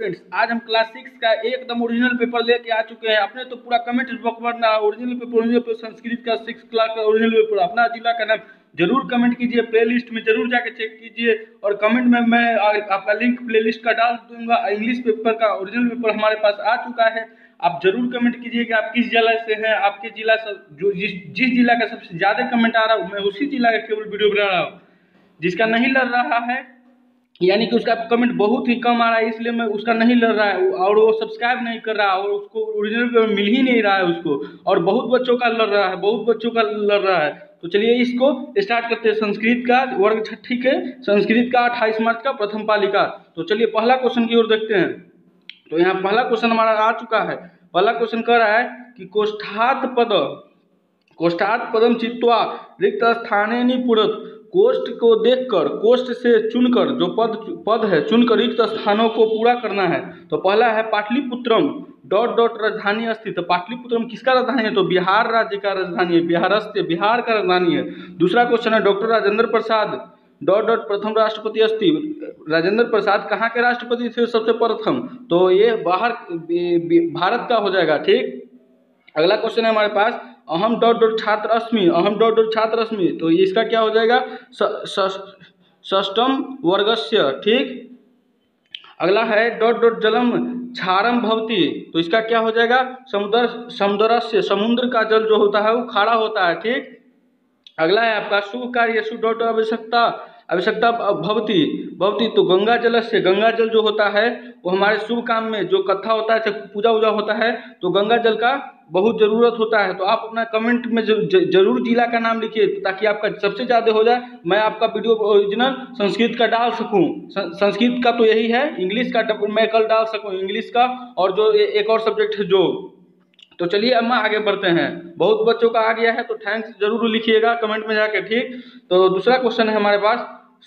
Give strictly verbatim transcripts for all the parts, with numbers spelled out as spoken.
Friends, आज हम class six का एकदम ओरिजिनल पेपर लेके आ चुके हैं। अपने तो पूरा कमेंट बॉक्स भरना original paper original paper Sanskrit का सिक्स क्लास का ओरिजिनल पेपर, अपना जिला का नाम जरूर कमेंट कीजिए, प्लेलिस्ट में जरूर जाके चेक कीजिए और कमेंट में मैं आपका लिंक प्लेलिस्ट का डाल दूंगा। इंग्लिश पेपर का ओरिजिनल पेपर हमारे पास आ चुका है। आप जरूर कमेंट कीजिए कि आप किस जिला से हैं, आपके जिला से जो जिस जिस जिला का सबसे ज्यादा कमेंट आ रहा है मैं उसी जिला का केवल वीडियो बना रहा हूँ। जिसका नहीं लग रहा है यानी कि उसका कमेंट बहुत ही कम आ रहा है, इसलिए मैं उसका नहीं लड़ रहा है और वो सब्सक्राइब नहीं कर रहा है और उसको ओरिजिनल पेपर मिल ही नहीं रहा है उसको। और बहुत बच्चों का लड़ रहा है बहुत बच्चों का लड़ रहा है। तो चलिए इसको स्टार्ट करते हैं। संस्कृत का वर्ग छठी के संस्कृत का अट्ठाईस मार्च का प्रथम पालिका। तो चलिए पहला क्वेश्चन की ओर देखते हैं। तो यहाँ पहला क्वेश्चन हमारा आ चुका है। पहला क्वेश्चन कह रहा है कि कोष्ठात पद कोष्ठात पदम चित्वा रिक्त स्थाने निपुरत। कोष्ठ को देखकर, कोष्ठ से चुनकर, जो पद पद है चुनकर रिक्त स्थानों को पूरा करना है। तो पहला है पाटलिपुत्रम डॉट डॉट राजधानी अस्थित। तो पाटलिपुत्रम किसका राजधानी है? तो बिहार राज्य का राजधानी है, बिहारस्थ बिहार का राजधानी है। दूसरा क्वेश्चन है doctor Rajendra Prasad dot dot प्रथम राष्ट्रपति अस्ति। राजेंद्र प्रसाद कहाँ के राष्ट्रपति थे सबसे प्रथम? तो ये बाहर भारत का हो जाएगा। ठीक, अगला क्वेश्चन है हमारे पास अहम डॉट डॉट छात्र अस्मि अहम डॉट डॉट छात्र अस्मि। तो इसका क्या हो जाएगा? षष्ठम वर्गस्य। ठीक, अगला है डॉट डॉट जलम क्षारम भवति। तो इसका क्या हो जाएगा? समुद्र समुद्रस्य, समुद्र का जल जो होता है वो खारा होता है। ठीक, अगला है आपका शुभ कार्य शु डॉट आवश्यकता आवश्यकता भवती भवती। तो गंगा जल से, गंगा जल जो होता है वो हमारे शुभ काम में जो कथा होता है, पूजा वूजा होता है, तो गंगा जल का बहुत ज़रूरत होता है। तो आप अपना कमेंट में जरूर जिला का नाम लिखिए ताकि आपका सबसे ज़्यादा हो जाए, मैं आपका वीडियो ओरिजिनल संस्कृत का डाल सकूं। संस्कृत का तो यही है, इंग्लिश का मैं कल डाल सकूं, इंग्लिश का और जो एक और सब्जेक्ट है जो। तो चलिए अब आगे बढ़ते हैं। बहुत बच्चों का आ गया है तो थैंक्स जरूर लिखिएगा कमेंट में जाके। ठीक, तो दूसरा क्वेश्चन है हमारे पास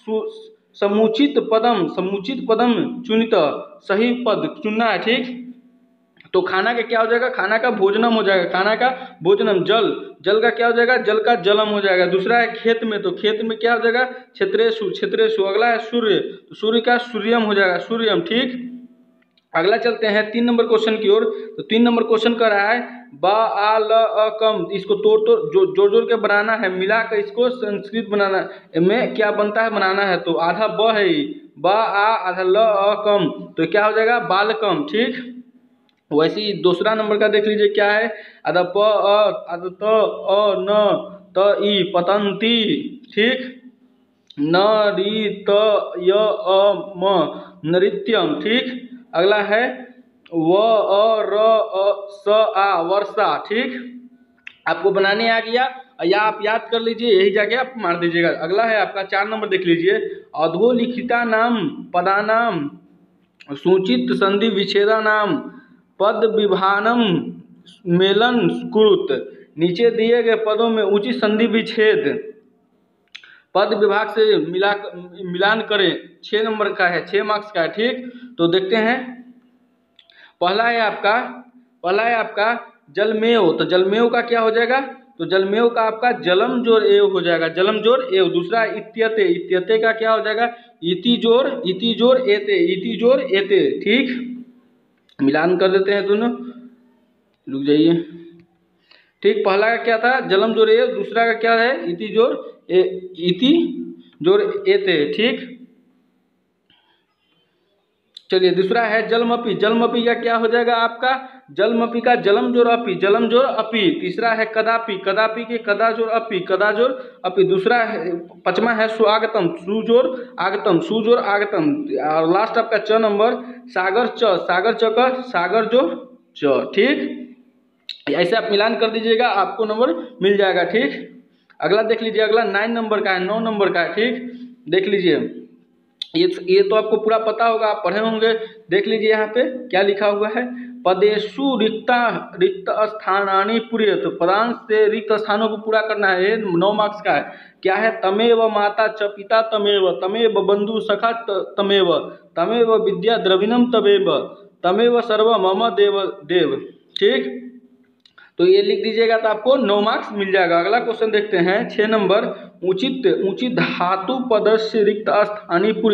समुचित पदम समुचित पदम चुनित। सही पद चुनना है। ठीक, तो खाना का क्या हो जाएगा? खाना का भोजनम हो जाएगा, खाना का भोजनम। जल जल का क्या हो जाएगा? जल का जलम हो जाएगा। दूसरा है खेत में, तो खेत में क्या हो जाएगा? क्षेत्रेषु क्षेत्रेषु। अगला है सूर्य, तो सूर्य का सूर्यम हो जाएगा, सूर्यम। ठीक, अगला चलते हैं तीन नंबर क्वेश्चन की ओर। तो तीन नंबर क्वेश्चन कर रहा है ब आ ल अ कम। इसको तोड़ तोड़ जो जोड़ जोड़ के बनाना है, मिला कर इसको संस्कृत बनाना में क्या बनता है बनाना है। तो आधा ब है ब आ आधा ल अ कम, तो क्या हो जाएगा? बालकम। ठीक, वैसे ही दूसरा नंबर का देख लीजिए क्या है? आधा प अ आधा त अ न त ई पतंती। ठीक, न री त य अ म नृत्यम। ठीक, अगला है व अ र अ स आ वर्षा। ठीक, आपको बनाने आ गया या आप याद कर लीजिए, यही जाके आप मार दीजिएगा। अगला है आपका चार नंबर देख लीजिए। अधोलिखिता नाम पदानाम सूचित संधि विच्छेदा नाम पद विभानम मेलन कुरुत। नीचे दिए गए पदों में उचित संधि विच्छेद पद विभाग से मिला मिलान करें। छः नंबर का है, छः मार्क्स का है। ठीक, तो देखते हैं। पहला है आपका पहला है आपका जलमेव। तो जलमेव का क्या हो जाएगा? तो जलमेव का आपका जलम जोड़ एव हो जाएगा, जलम जोड़ एव। दूसरा इत्यते, इत्यते का क्या हो जाएगा? इति जोड़ इति जोड़ एते, इति जोड़ एते। ठीक, मिलान कर देते हैं दोनों, रुक जाइए। ठीक, पहला का क्या था? जलम जोड़ एव। दूसरा का क्या है? इति जोड़ ए, इति जोड़ एते। ठीक, चलिए दूसरा है जलमपी। जलमपी का क्या हो जाएगा आपका? जलमपी का जलम जोड़ अपी, जलम जोड़ अपी। तीसरा है कदापि, कदापि के कदा जोड़ अपी, कदा जोड़ अपी। दूसरा है पचमा है सुआगतम, सु जोड़ आगतम, सु जोड़ आगतम। और लास्ट आपका च नंबर सागर च, सागर च का सागर जोड़ च। ठीक, ऐसे आप मिलान कर दीजिएगा, आपको नंबर मिल जाएगा। ठीक, अगला देख लीजिए। अगला नाइन नंबर का है, नौ नंबर का है। ठीक, देख लीजिए, ये ये तो आपको पूरा पता होगा, आप पढ़े होंगे। देख लीजिए यहाँ पे क्या लिखा हुआ है। पदेशु रिक्ता रिक्त स्थानानि पूरे। तो पदांश से रिक्त स्थानों को पूरा करना है, ये नौ मार्क्स का है। क्या है? तमेव माता च पिता तमेव, तमेव बंधु सखा तमेव, तमेव विद्या द्रविणम तमेव, तमेव सर्व मम देव देव। ठीक, तो ये लिख दीजिएगा तो आपको नौ मार्क्स मिल जाएगा। अगला क्वेश्चन देखते हैं, छः नंबर। उचित उचित धातु पदस्य रिक्त स्थानीय पूरे।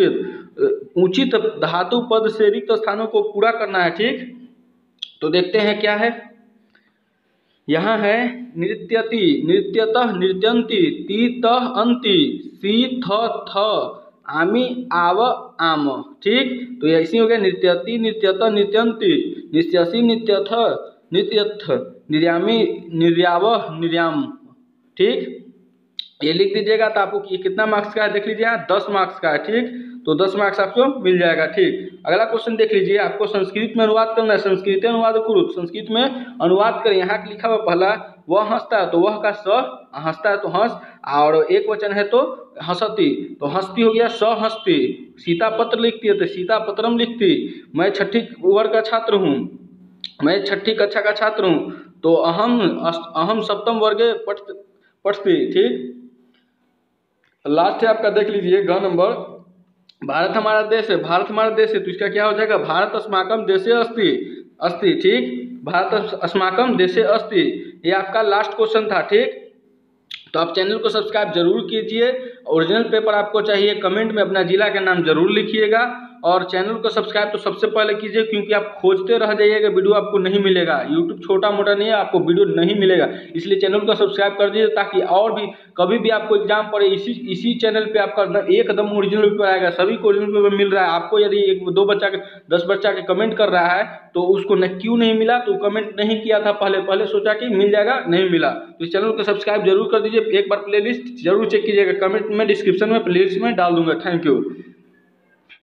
उचित धातु पद से रिक्त स्थानों को पूरा करना है। ठीक, तो देखते हैं क्या है। यहाँ है नृत्यति, नृत्यतः, नृत्यन्ति, ती तह अंति, सी थ थ, आमी आव आम। ठीक, तो ये ऐसी हो गया नृत्यति, नृत्यतः, नृत्यन्ति, नृत्यसि, नृत्यथ, नृत्यथ, निर्यामी, निर्यावह, निर्याम। ठीक, ये लिख दीजिएगा। तो आपको ये कितना मार्क्स का है देख लीजिए, यहाँ दस मार्क्स का है। ठीक, तो दस मार्क्स आपको मिल जाएगा। ठीक, अगला क्वेश्चन देख लीजिए, आपको संस्कृत में अनुवाद करना है। संस्कृत अनुवाद करो, संस्कृत में अनुवाद करें। यहाँ लिखा हुआ पहला, वह हंसता है तो वह का स, हंसता है तो हंस, और एक वचन है तो हंसती, तो हंसती हो गया स हंसती। सीता पत्र लिखती है तो सीता पत्रम लिखती। मैं छठी वर्ग का छात्र हूँ, मैं छठी कक्षा का छात्र हूँ, तो अहम अहम सप्तम वर्गे पठ पढ़ती। ठीक, लास्ट है आपका, देख लीजिए ग नंबर, भारत हमारा देश है, भारत हमारा देश है, तो इसका क्या हो जाएगा, भारत अस्माकम देशे अस्ति, अस्ति। ठीक, भारत अस्माकम देशे अस्ति, ये आपका लास्ट क्वेश्चन था। ठीक, तो आप चैनल को सब्सक्राइब जरूर कीजिए। ओरिजिनल पेपर आपको चाहिए, कमेंट में अपना जिला का नाम जरूर लिखिएगा, और चैनल को सब्सक्राइब तो सबसे पहले कीजिए, क्योंकि आप खोजते रह जाइएगा वीडियो आपको नहीं मिलेगा। यूट्यूब छोटा मोटा नहीं है, आपको वीडियो नहीं मिलेगा, इसलिए चैनल को सब्सक्राइब कर दीजिए, ताकि और भी कभी भी आपको एग्जाम पड़े इसी इसी चैनल पे आपका एकदम ओरिजिनल पेपर आएगा। सभी को ओरिजिनल पेपर मिल रहा है। आपको यदि एक दो बच्चा के दस बच्चा के कमेंट कर रहा है तो उसको न क्यों नहीं मिला, तो कमेंट नहीं किया था पहले, पहले सोचा कि मिल जाएगा, नहीं मिला। तो इस चैनल को सब्सक्राइब जरूर कर दीजिए। एक बार प्लेलिस्ट जरूर चेक कीजिएगा, कमेंट में डिस्क्रिप्शन में प्लेलिस्ट में डाल दूंगा। Thank you.